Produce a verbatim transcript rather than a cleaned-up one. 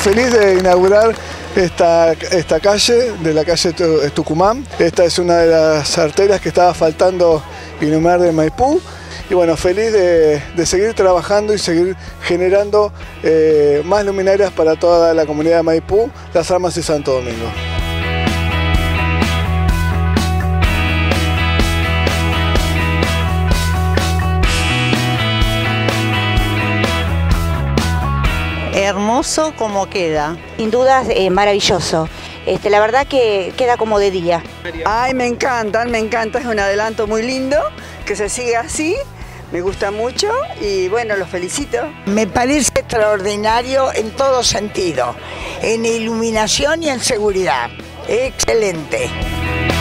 feliz de inaugurar esta, esta calle, de la calle Tucumán. Esta es una de las arterias que estaba faltando iluminar de Maipú. Y bueno, feliz de, de seguir trabajando y seguir generando eh, más luminarias para toda la comunidad de Maipú, Las Armas y Santo Domingo. Hermoso como queda. Sin dudas, eh, maravilloso. Este, la verdad que queda como de día. Ay, me encantan, me encanta, es un adelanto muy lindo, que se siga así, me gusta mucho y bueno, los felicito. Me parece extraordinario en todo sentido, en iluminación y en seguridad. Excelente.